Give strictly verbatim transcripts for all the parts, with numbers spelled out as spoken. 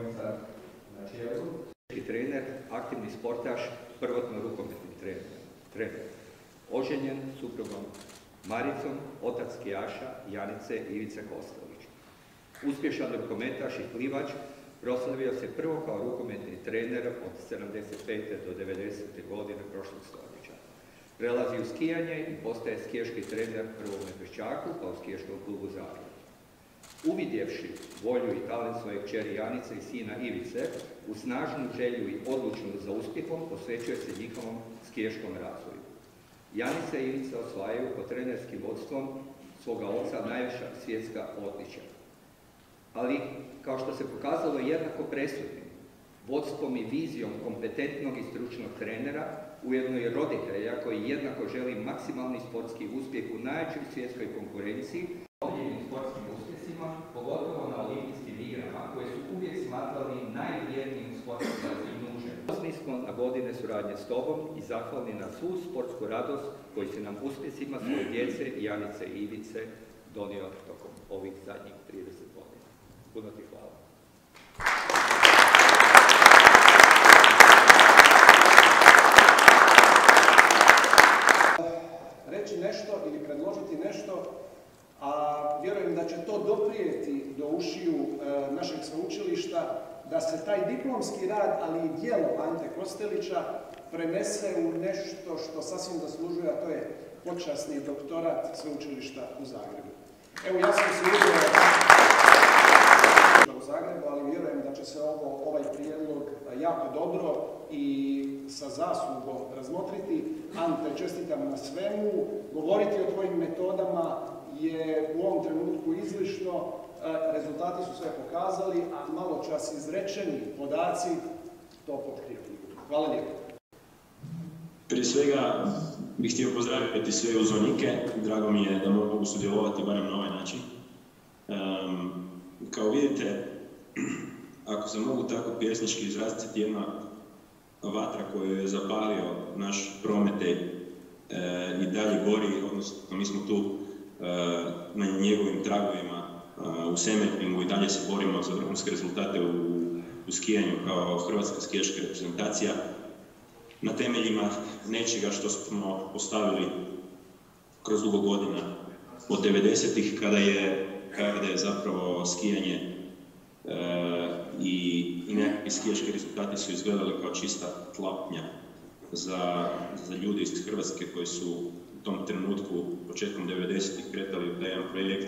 Dvojnica na čelu. Trener, aktivni sportaš, prvotno rukometni trener. trener. Oženjen suprugom Maricom, otac skijaša Janice Ivice Kostelić. Uspješan rukometaš i plivač, proslavio se prvo kao rukometni trener od sedamdeset pete do devedesete godine prošlog stoljeća. Prelazi u skijanje i postaje skijaški trener prvo na Prpićaku, pa u skijaškom klubu Zagreb. Uvidjevši volju i talent svoje kćeri Janice i sina Ivice, u snažnu želju i odlučnost za uspjehom posvećuje se njihovom skijaškom razvoju. Janica i Ivica osvajaju pod trenerskim vodstvom svoga oca najviša svjetska odličja. Ali, kao što se pokazalo jednako presudnim, vodstvom i vizijom kompetentnog i stručnog trenera, ujedno i roditelja koji jednako želi maksimalni sportski uspjeh u najjačoj svjetskoj konkurenciji, ovdjevim sportskim uspjesima, pogotovo na olimpijskim igrama, koje su uvijek smatrali najvrijednijim sportskim dostignućem. Ponosni smo na godine suradnje s tobom i zahvalni na svu sportsku radost koji se nam uspjesima svoje djece, Janice i Ivice, donio tokom ovih zadnjih trideset godina. Puno ti hvala. Reći nešto ili predložiti nešto, a vjerujem da će to doprijeti do ušiju e, našeg sveučilišta, da se taj diplomski rad, ali i djelo Ante Kostelića prenese u nešto što sasvim zaslužuje, a to je počasni doktorat sveučilišta u Zagrebu. Evo, ja sam se uzeo u Zagrebu, ali vjerujem da će se ovo, ovaj prijedlog jako dobro i sa zaslugom razmotriti. Ante, čestitam na svemu. Govoriti o tvojim metodama je u ovom trenutku izlišno. Rezultati su sve pokazali, a malo čas izrečeni podaci to potkrijepljuju. Hvala lijepo. Prije svega bih htio pozdraviti sve uzvanike. Drago mi je da mogu sudjelovati barem na ovaj način. Um, kao vidite, ako se mogu tako pjesnički izraziti, jedna vatra koju je zapalio naš Prometej e, i dalje gori, odnosno mi smo tu e, na njegovim tragovima e, u Semetringu i dalje se borimo za vrhunske rezultate u, u skijanju kao hrvatska skijaška reprezentacija na temeljima nečega što smo postavili kroz dugo godina od devedesetih kada je, kada je zapravo skijanje e, i, i nekakvi skijaški rezultati su izgledali kao čista tlapnja za, za ljude iz Hrvatske koji su u tom trenutku, početkom devedesetih, kretali u taj jedan projekt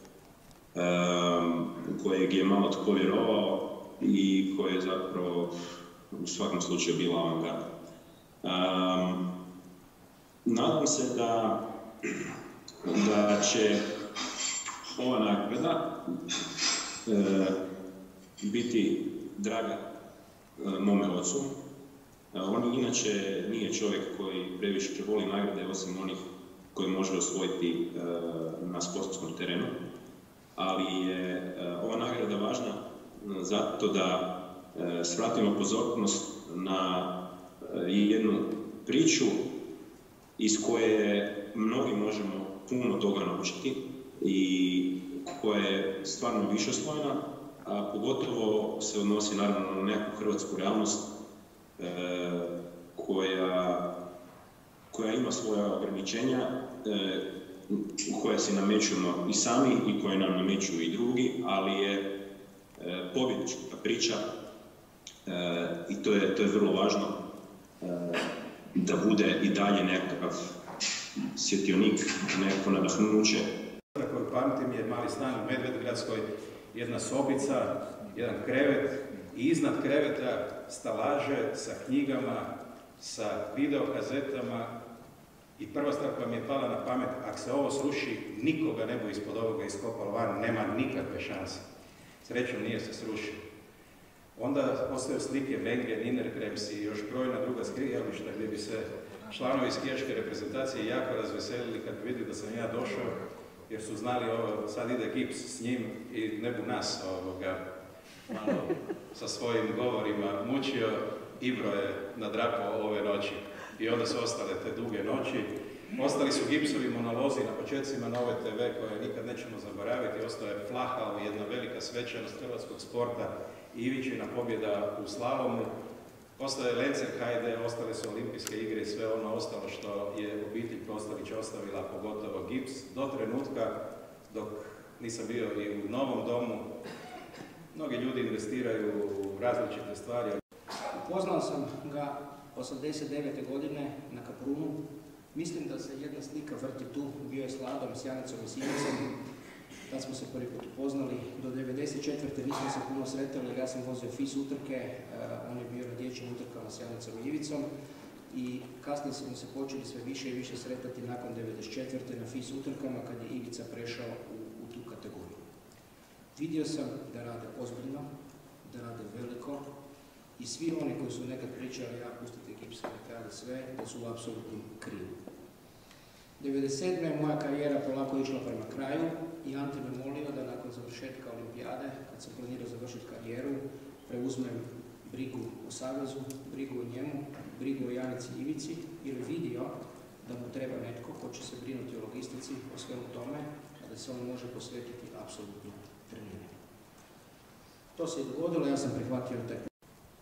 um, u kojeg je malo tko vjerovao i koji je zapravo u svakom slučaju bila avangarda. Um, nadam se da, da će ova nagrada e, biti draga e, mome ocu. E, on inače nije čovjek koji previše voli nagrade, osim onih koje može osvojiti e, na sportskom terenu. Ali je e, ova nagrada važna zato da e, svratimo pozornost na e, jednu priču iz koje mnogi možemo puno toga naučiti i koja je stvarno višeslojna, a pogotovo se odnosi naravno na neku hrvatsku realnost e, koja, koja ima svoja ograničenja, e, koje si namećujemo i sami i koje nam nameću i drugi, ali je e, pobjednička priča e, i to je, to je vrlo važno e, da bude i dalje nekakav svjetionik, neko nadahnuće. Koju pamtim je mali stan u Medvedgradskoj, jedna sobica, jedan krevet i iznad kreveta stalaže sa knjigama, sa videokazetama i prva stvar koja mi je pala na pamet, ako se ovo sruši, nikoga ne bu ispod ovoga iskopalo van, nema nikakve šanse. Srećom nije se srušio. Onda ostaju slike Vengre, Ninerkrems i još brojna druga skijališta gdje bi se članovi skijaške reprezentacije jako razveselili kad bi vidjeli da sam ja došao, jer su znali ovo, sad ide gips s njim i ne bu nas ovoga, malo sa svojim govorima mučio. Ibro je nadrapao ove noći i onda su ostale te duge noći. Ostali su gipsovi monolozi na početcima Nove te ve koje nikad nećemo zaboraviti. Ostao je Flahal, jedna velika svečanost hrvatskog sporta Ivićina pobjeda u slalomu, ostao je Lencerhajde, ostale su olimpijske igre i sve ono ostalo što je obitelj Kostelić ostavila, pogotovo gips, do trenutka dok nisam bio i u novom domu. Mnogi ljudi investiraju u različite stvari. Upoznao sam ga osamdeset devete godine na Kaprunu. Mislim da se jedna slika vrti tu, bio je s Ladom, s Janicom i s Ivicom. Tad smo se prvi put upoznali. Do devedeset četvrte nismo se puno sretali jer ja sam vozio FIS utrke, uh, on je bio na dječjim utrkama s Janicom i Ivicom. I kasnije smo se počeli sve više i više sretati nakon devedeset četvrte na FIS utrkama kad je Ivica prešao u, u tu kategoriju. Vidio sam da rade ozbiljno, da rade veliko i svi oni koji su nekad pričali ja pustite gips, nek rade sve, da su apsolutno krivi. devedeset sedme moja karijera polako išla prema kraju i Ante me molio da nakon završetka olimpijade, kad sam planirao završiti karijeru, preuzmem brigu o savezu, brigu o njemu, brigu o Janici i Ivici, jer je vidio da mu treba netko ko će se brinuti o logistici, o svemu tome, a da se on može posvetiti apsolutno treniranju. To se i dogodilo, ja sam prihvatio taj put.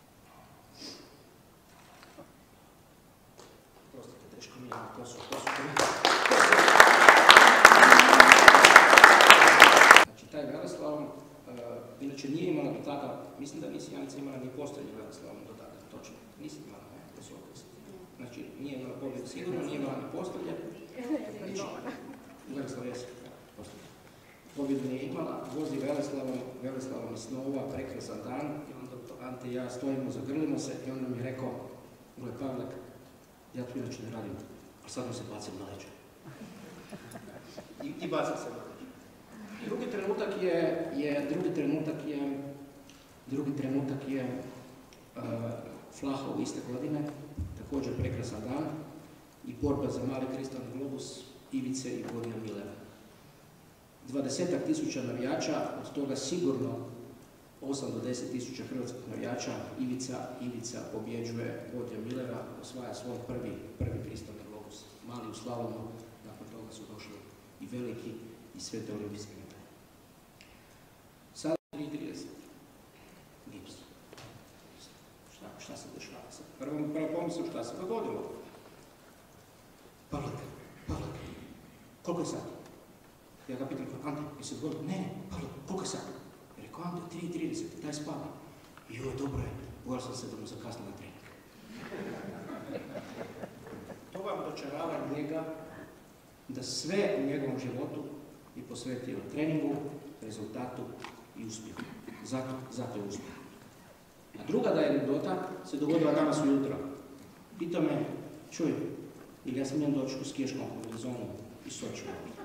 Prostite, teško mi je, to su, to su Znači, taj Veleslalom, uh, inače nije imala do tada, mislim da nisi Janica imala ni postojeći Veleslalom do tada, točno, nisi imala, ne, to su opisati. Znači, nije imala pobjedu sigurno, nije imala ni postolje. Znači, Veleslavom jesu, postolje. Pobjedu nije imala, vozi Veleslavom, Veleslavom iz snova, prekrasan dan, i onda Ante i ja stojimo, zagrlimo se i onda mi je rekao, gle Pavlek, ja tu inače ne radim, ali sad mi se bacim na leđe. I, i bacim se na leđe. Drugi trenutak je, je, drugi trenutak je, drugi trenutak je uh, Flaha u iste godine, također prekrasan dan i borba za mali kristalni globus Ivice i Bodija Millera. Dvadesetak tisuća navijača, od toga sigurno osam do deset tisuća hrvatskih navijača, Ivica, Ivica pobjeđuje Bodija Millera, osvaja svoj prvi, prvi kristalni globus. Mali u slalomu, nakon toga su došli i veliki i sve te olimpijske medalje. Sada tri trideset. Gips. Šta, šta se dešava sad? Prvo, prvo pomislim šta se dogodilo. Pavlek, Pavlek, koliko je sati? Ja ga pitam, Ante, jesi se dogodilo? Ne, Pavlek, koliko je sati? Ja rekao, Ante, tri trideset, daj spavaj. I joj, dobro je, bojao sam se da mu zakasni na trening. To vam dočarava njega da sve u njegovom životu je posvetio treningu, rezultatu i uspjehu. Zato, zato je uspjeh. A druga da je anegdota se dogodila danas ujutro. Pitao me, čuj, ili ja smijem doći u skijaškom kombinezonu i Sočiju.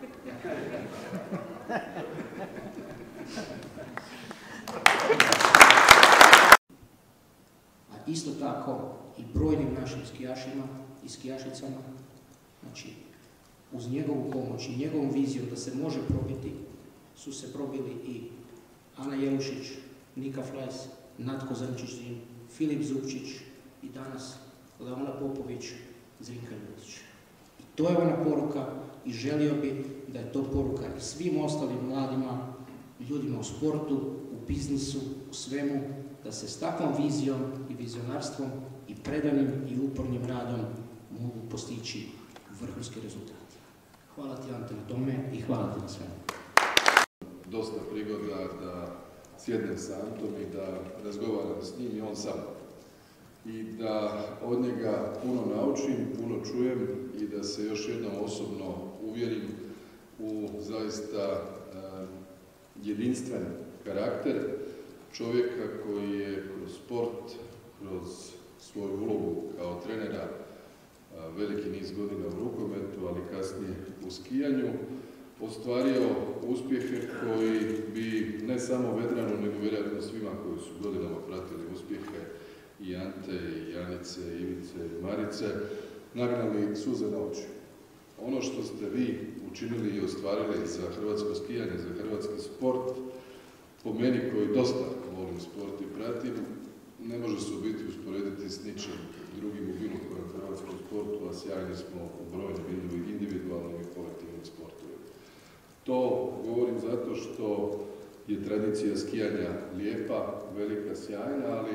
A isto tako i brojnim našim skijašima i skijašicama, znači uz njegovu pomoć i njegovom vizijom da se može probiti, su se probili i Ana Jelušić, Nika Flajs, Natko Zrnčić-Zin, Filip Zupčić i danas Leona Popović, Zrinka Ljutić. I to je ona poruka i želio bi da je to poruka i svim ostalim mladima, ljudima u sportu, u biznisu, u svemu, da se s takvom vizijom i vizionarstvom i predanim i upornim radom mogu postići vrhunski rezultati. Hvala ti, Ante, na tome i hvala ti na svemu. Dosta prigoda da sjednem sa Antom i da razgovaram s njim i on sam. I da od njega puno naučim, puno čujem i da se još jednom osobno uvjerim u zaista uh, jedinstven karakter čovjeka koji je kroz sport, kroz svoju ulogu kao trenera uh, veliki niz godina u rukometu, ali kasnije u skijanju, ostvario uspjehe koji bi ne samo vedranu, nego vjerojatno svima koji su godinama pratili uspjehe i Ante, i Janice, i Ivice, i Marice, nagnali suze na oči. Ono što ste vi učinili i ostvarili za hrvatsko skijanje, za hrvatski sport, po meni koji dosta volim sport i pratim, ne može se u biti usporediti s ničim drugim u bilo kojem hrvatskom sportu, a sjajni smo u brojnim individualnim i kolektivnim sportovima. To govorim zato što je tradicija skijanja lijepa, velika, sjajna, ali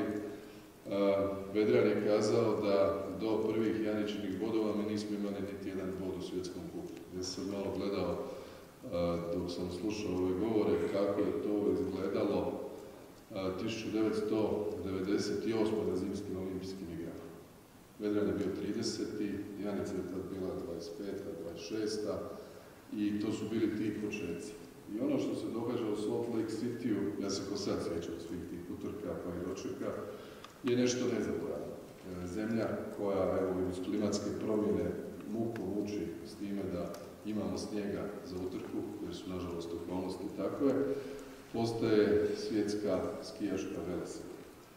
uh, Vedran je kazao da do prvih Janičinih bodova mi nismo imali niti jedan bod u svjetskom kupu. Ja sam malo gledao uh, dok sam slušao ove govore kako je to izgledalo uh, tisuću devetsto devedeset osme na zimskim olimpijskim igrama. Vedran je bio trideseti, Janica je tad bila dvadeset peta, dvadeset šesta i to su bili ti početci. I ono što se događa u Salt Lake Cityu, ja se ko sad sjećam svih tih utrka pa i dočeka, je nešto nezaboravno. Zemlja koja, evo, uz klimatske promjene muku muči s time da imamo snijega za utrku, jer su, nažalost, okolnosti takve, postaje svjetska skijaška velesila.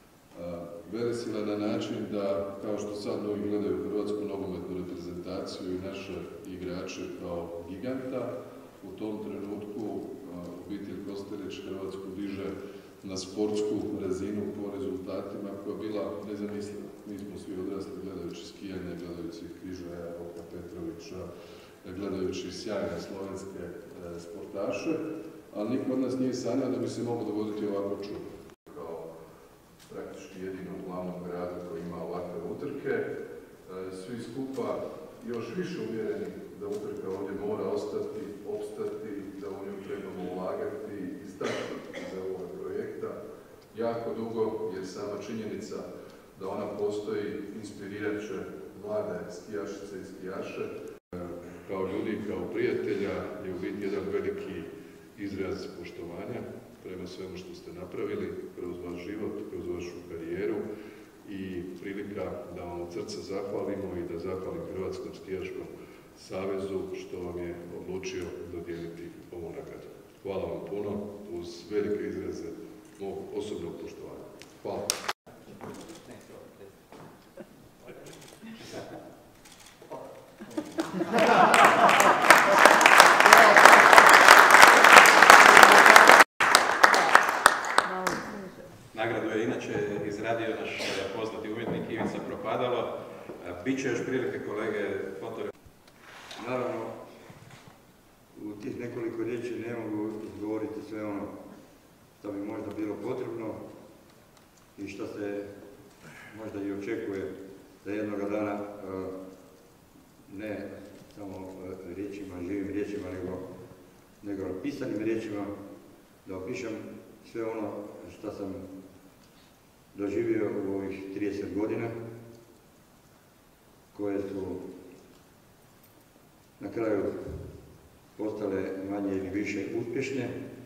Velesila na način da, kao što sad mnogi gledaju hrvatsku nogometnu reprezentaciju i naše igrače kao giganta, u tom trenutku obitelj Kostelić Hrvatsku diže na sportsku razinu po rezultatima koja je bila nezamisliva. Mi smo svi odrasli gledajući skijanje, gledajući Križaja, Roka Petrovića, gledajući sjajne slovenske sportaše, ali niko od nas nije sanjao da bi se moglo dogoditi ovako čudo. Kao praktički jedino u glavnom gradu koji ima ovakve utrke, svi skupa još više uvjereni da utrka ovdje mora ostati, opstati, da u nju trebamo ulagati i stati za ovog projekta jako dugo, jer sama činjenica da ona postoji inspirirat će mlade skijašice i skijaše. Kao ljudi, kao prijatelja je u biti jedan veliki izraz poštovanja prema svemu što ste napravili kroz vaš život, kroz vašu karijeru i prilika da vam od srca zahvalimo i da zahvalim Hrvatskom skijaškom savezu što vam je odlučio dodijeliti ovu nagradu. Hvala vam puno uz velike izraze mog osobnog poštovanja. Hvala. Nagradu je inače izradio naš poznati umjetnik Ivica Propadalo. Biće još prilike kolege fotografi. Naravno, u tih nekoliko riječi ne mogu izgovoriti sve ono što bi možda bilo potrebno i što se možda i očekuje da jednoga dana ne samo riječima, živim riječima, nego, nego pisanim riječima da opišem sve ono što sam doživio u ovih trideset godina, koje su na kraju postale manje ili više uspješne,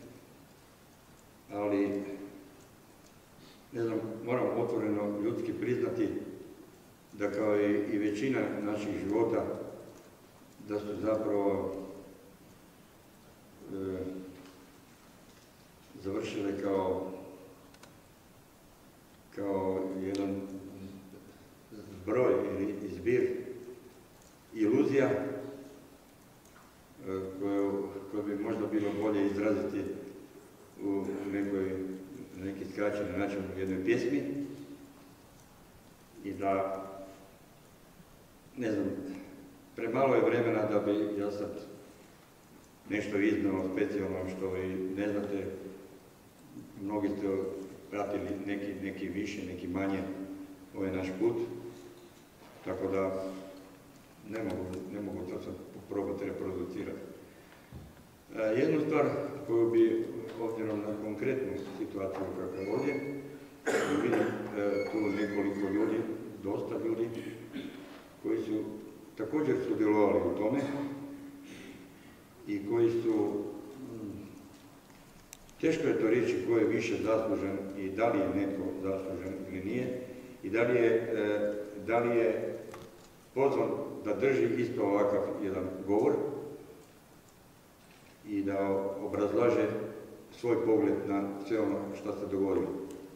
ali ne znam, moram otvoreno ljudski priznati da kao i, i većina naših života da su zapravo e, završile kao kao jedan zbroj ili zbir iluzija koju, koju bi možda bilo bolje izraziti u nekoj, neki skraćeni način u jednoj pjesmi i da, ne znam, premalo je vremena da bi ja sad nešto iznao specijalno što i ne znate, mnogi ste pratili neki, neki više, neki manje ovaj naš put, tako da ne mogu, ne mogu to sad probati reproducirati. E, jednu stvar koju bi, obzirom na konkretnu situaciju kakva je ovdje, vidim e, tu nekoliko ljudi, dosta ljudi, koji su također sudjelovali u tome i koji su, hm, teško je to reći ko je više zaslužen i da li je netko zaslužen ili nije i da li je, e, da li je pozvan da drži isto ovakav jedan govor i da obrazlaže svoj pogled na sve ono što se dogodilo.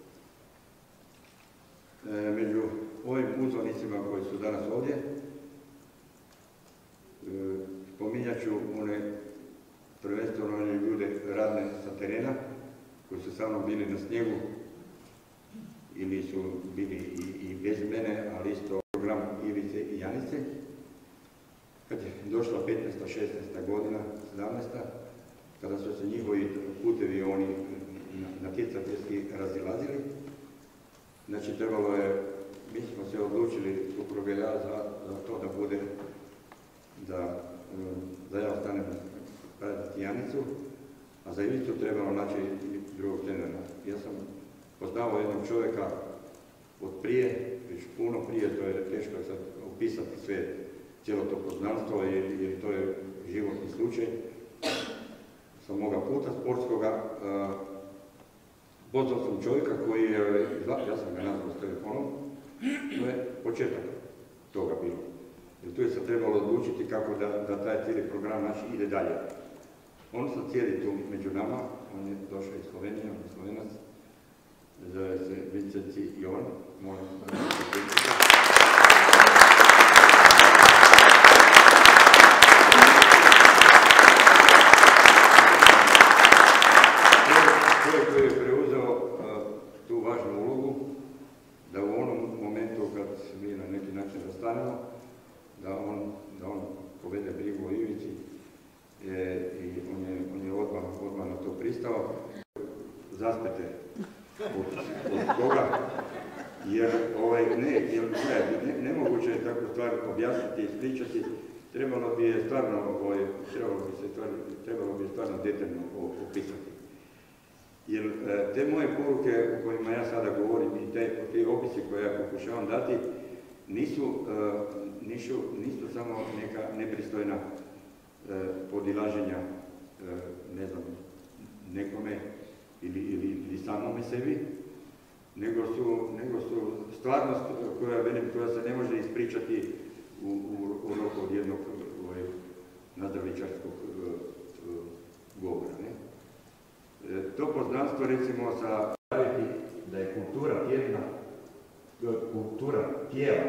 E, među ovim uzvanicima koji su danas ovdje, e, spominjat ću one prvenstveno one ljude radne sa terena, koji su sa mnom bili na snijegu ili su bili i, i bez mene, ali isto program Ivice i Janice. Kad je došla petnaesta, šesnaesta godina, sedamnaesta, kada su se njihovi putevi oni natjecateljski razilazili. Znači, trebalo je, mi smo se odlučili, supruga i ja, za, za to da bude, da, da ja ostanem pratiti Janicu, a za Ivicu trebalo naći drugog trenera. Ja sam poznavao jednog čovjeka od prije, već puno prije, to je teško sad opisati sve, cijelo to poznanstvo, jer, jer to je životni slučaj. Sa moga puta sportskoga, uh, pozvao sam čovjeka koji je, ja sam ga nazvao s telefonom, to je početak toga bilo. Jer tu je se trebalo odlučiti kako da, da taj cijeli program naš ide dalje. On sad cijeli tu među nama, on je došao iz Slovenije, on je Slovenac, zove se Vincenci Jovan, molim da se čovjek koji je preuzeo uh, tu važnu ulogu, da u onom momentu kad mi na neki način rastanemo, da on, da on povede brigu o Ivici, je, i on je, on je odmah, odmah na to pristao. Zaspete od, od toga, jer, ovaj, ne, jer ne, nemoguće je takvu stvar objasniti i ispričati, trebalo bi je stvarno, ovaj, trebalo bi se stvarno, trebalo bi je stvarno detaljno opisati. Jer te moje poruke o kojima ja sada govorim i te, te opise koje ja pokušavam dati, nisu, nisu, nisu samo neka nepristojna podilaženja, ne znam, nekome ili, ili, ili samome sebi, nego su, nego su stvarnost koja, velim, koja se ne može ispričati u, u, u roku od jednog ovaj, nazdravičarskog govora. Ne? To poznanstvo, recimo, sa da je kultura tjedna, kultura tijela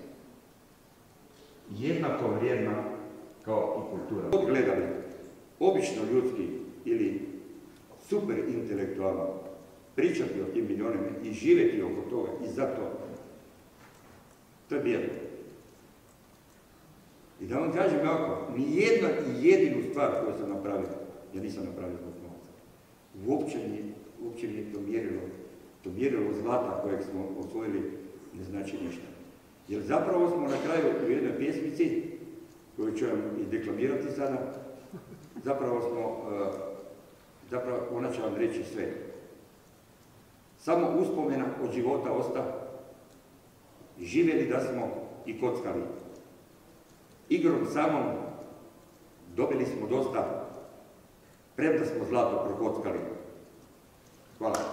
jednako vrijedna kao i kultura. Od gledali, obično ljudski ili super intelektualno, pričati o tim milionima i živjeti oko toga i za to, to je bijelo. I da vam kažem ovako, ni jedna i jedinu stvar koju sam napravio, ja nisam napravio zbog novca. Uopće mi, uopće mi je to mjerilo, to mjerilo zlata kojeg smo osvojili ne znači ništa. Jer zapravo smo na kraju u jednoj pjesmici, koju ću vam i deklamirati sada, zapravo smo, uh, zapravo ona će vam reći sve. Samo uspomena od života osta, živjeli da smo i kockali. Igrom samom dobili smo dosta, premda smo zlato prokockali. Hvala.